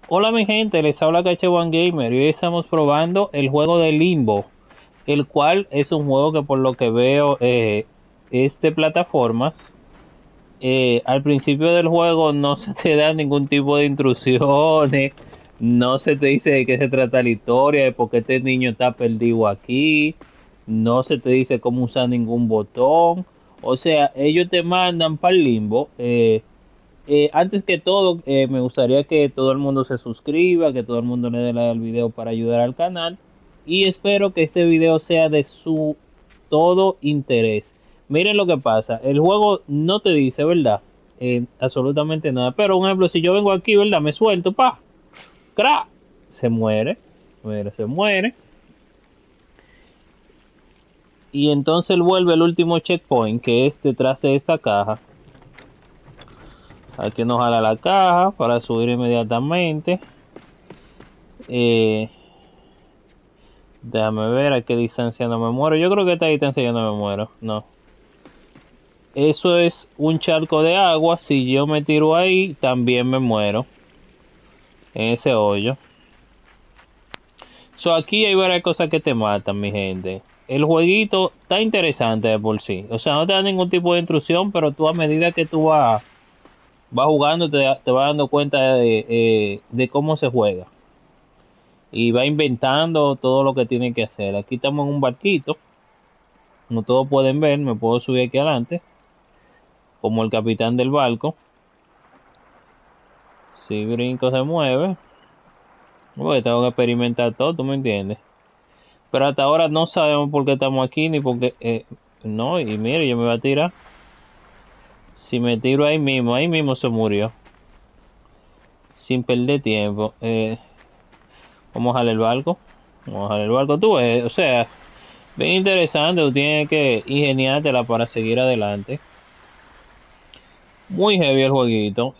Hola mi gente, les habla Cache One Gamer y hoy estamos probando el juego de Limbo, el cual es un juego que por lo que veo es de plataformas. Al principio del juego no se te da ningún tipo de instrucciones, no se te dice de qué se trata la historia, de por qué este niño está perdido aquí, no se te dice cómo usar ningún botón. O sea, ellos te mandan para el Limbo. Antes que todo, me gustaría que todo el mundo se suscriba, que todo el mundo le dé like al video para ayudar al canal. Y espero que este video sea de su todo interés. Miren lo que pasa. El juego no te dice, ¿verdad? Absolutamente nada. Pero, un ejemplo, si yo vengo aquí, ¿verdad? Me suelto, pa, cra, se muere. Se muere. Y entonces él vuelve el último checkpoint, que es detrás de esta caja. Aquí nos jala la caja para subir inmediatamente. Eh, Déjame ver a qué distancia no me muero. Yo creo que a esta distancia yo no me muero. No. Eso es un charco de agua. Si yo me tiro ahí, también me muero. En ese hoyo. So, aquí hay varias cosas que te matan, mi gente. El jueguito está interesante de por sí. O sea, no te da ningún tipo de instrucción, pero tú a medida que tú vas jugando, te vas dando cuenta de cómo se juega. Y va inventando todo lo que tiene que hacer. Aquí estamos en un barquito. Como todos pueden ver, me puedo subir aquí adelante como el capitán del barco. Si brinco se mueve, pues tengo que experimentar todo, ¿tú me entiendes? Pero hasta ahora no sabemos por qué estamos aquí ni por qué. No, y mire, yo me voy a tirar. Si me tiro ahí mismo se murió. Sin perder tiempo. Vamos a jalar el barco. Vamos a jalar el barco, tú ves. O sea, bien interesante. Tú tienes que ingeniártela para seguir adelante. Muy heavy el jueguito.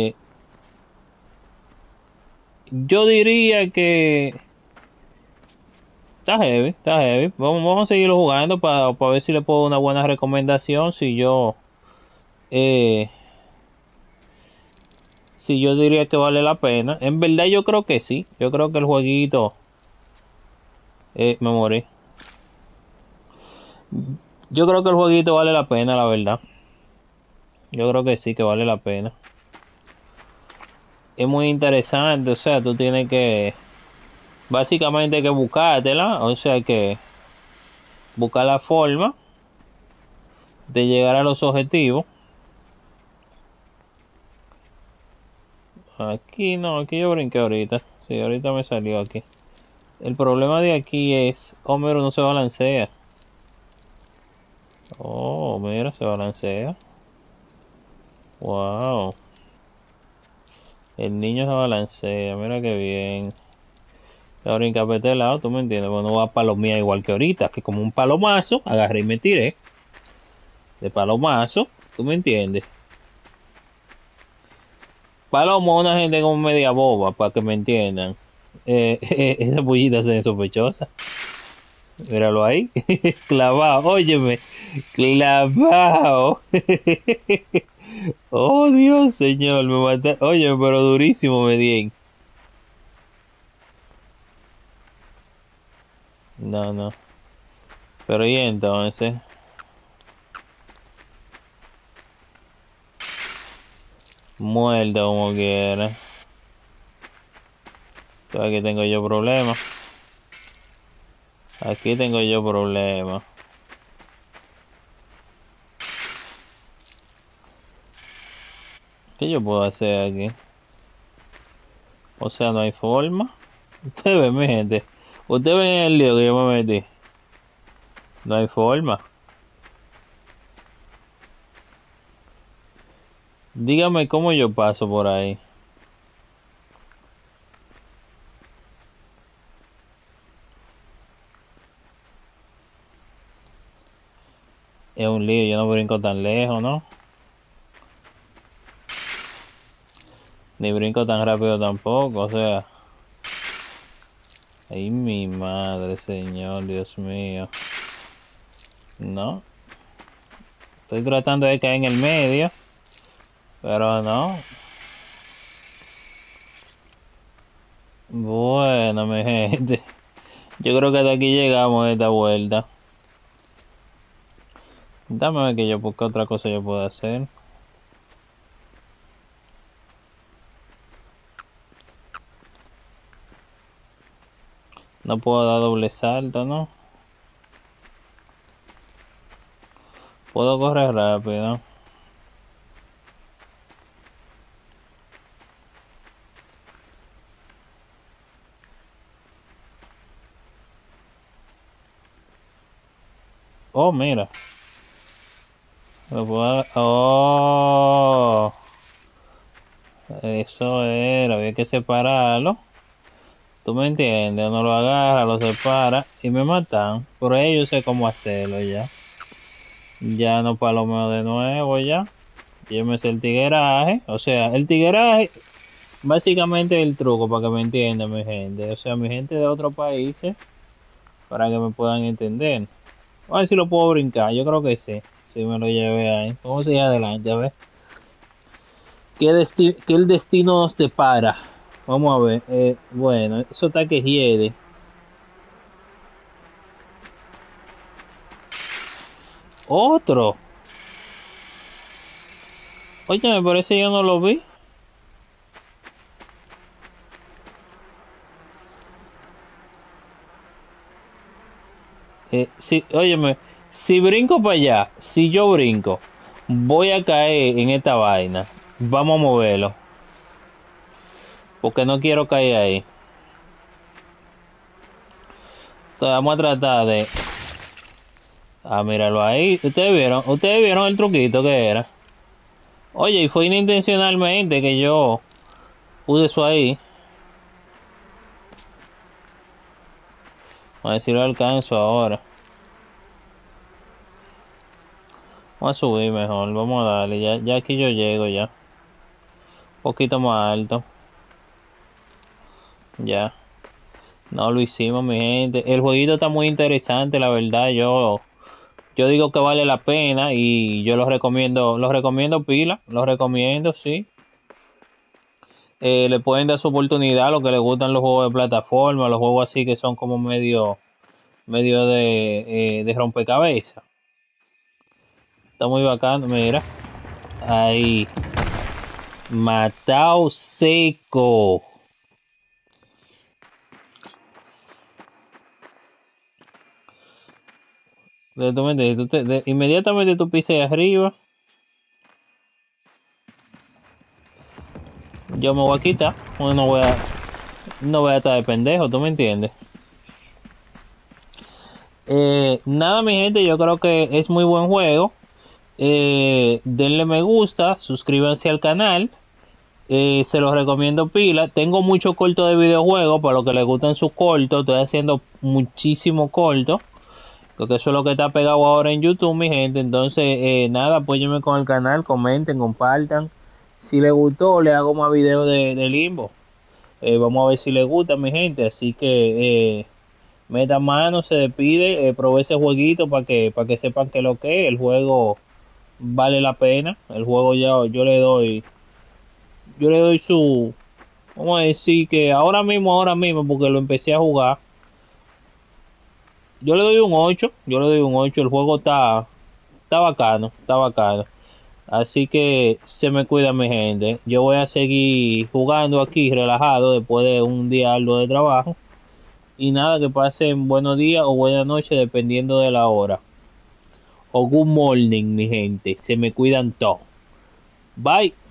Yo diría que está heavy, está heavy. Vamos a seguirlo jugando para ver si le puedo dar una buena recomendación. Eh, si yo diría que vale la pena. En verdad yo creo que sí. Yo creo que el jueguito, me morí. Yo creo que el jueguito vale la pena, la verdad. Yo creo que sí, que vale la pena. Es muy interesante, o sea, tú tienes que, básicamente que buscártela, o sea que buscar la forma de llegar a los objetivos. Aquí no, aquí yo brinqué ahorita. Sí, ahorita me salió aquí. El problema de aquí es, Homero no se balancea. Oh, mira, se balancea. Wow. El niño se balancea, mira qué bien. Ahora brinca para este lado, tú me entiendes. Bueno, va a palomía igual que ahorita, que como un palomazo, agarré y me tiré. De palomazo, tú me entiendes. Palomo, una gente como media boba, para que me entiendan. Esa pollita se ve sospechosa. Míralo ahí. Clavado, óyeme. Clavado. Oh Dios, señor, me maté. Oye, pero durísimo me di. No, no. Pero y entonces, muerto como quiera. Aquí tengo yo problemas. Aquí tengo yo problemas. ¿Qué yo puedo hacer aquí? O sea, no hay forma. Ustedes ven, mi gente. Ustedes ven el lío que yo me metí. No hay forma. Dígame cómo yo paso por ahí. Es un lío, yo no brinco tan lejos, ¿no? Ni brinco tan rápido tampoco, o sea. Ay, mi madre, señor, Dios mío. No. Estoy tratando de caer en el medio. Pero no. Bueno, mi gente, yo creo que de aquí llegamos a esta vuelta. Dame ver que yo, porque otra cosa yo puedo hacer. No puedo dar doble salto, ¿no? Puedo correr rápido. Oh, mira. Oh, eso era, había que separarlo. ¿Tú me entiendes? Uno lo agarra, lo separa y me matan. Por ello yo sé cómo hacerlo ya. Ya no palomeo de nuevo ya. Yo me sé el tigueraje. O sea, el tigueraje básicamente es el truco para que me entiendan mi gente. O sea, mi gente de otros países para que me puedan entender. A ver si lo puedo brincar. Yo creo que sí. Si me lo llevé ahí. Vamos a seguir adelante, a ver. ¿Qué el destino nos depara? Vamos a ver. Bueno, eso está que hiede. Otro. Oye, me parece yo no lo vi. Sí, óyeme, si brinco para allá, si yo brinco, voy a caer en esta vaina. Vamos a moverlo. Porque no quiero caer ahí. Entonces vamos a tratar de... Ah, míralo ahí. Ustedes vieron el truquito que era. Oye, y fue inintencionalmente que yo puse eso ahí. A ver si lo alcanzo ahora. Vamos a subir mejor, vamos a darle. Ya aquí yo llego ya. Un poquito más alto. Ya. No lo hicimos, mi gente. El jueguito está muy interesante, la verdad. Yo digo que vale la pena y yo los recomiendo pila, los recomiendo, sí. Le pueden dar su oportunidad a los que les gustan los juegos de plataforma, los juegos así que son como medio de rompecabezas. Está muy bacano, mira. Ahí. Matao seco. Inmediatamente tú pises arriba. Yo me voy a quitar. No voy a estar de pendejo, ¿tú me entiendes? Nada, mi gente, yo creo que es muy buen juego. Denle me gusta, suscríbanse al canal. Se los recomiendo pila. Tengo mucho corto de videojuegos para los que les gustan sus cortos. Estoy haciendo muchísimo corto. Porque eso es lo que está pegado ahora en YouTube, mi gente. Entonces, nada, apóyenme con el canal, comenten, compartan. Si les gustó, le hago más videos de Limbo. Vamos a ver si les gusta, mi gente. Así que metan mano, se despide. Probé ese jueguito para que sepan que lo que es. El juego vale la pena. El juego ya yo le doy su, vamos a decir que ahora mismo, porque lo empecé a jugar. Yo le doy un 8, el juego está bacano, está bacano. Así que se me cuida mi gente. Yo voy a seguir jugando aquí relajado después de un día algo de trabajo. Y nada, que pasen buenos días o buenas noches dependiendo de la hora. O good morning, mi gente. Se me cuidan todos. Bye.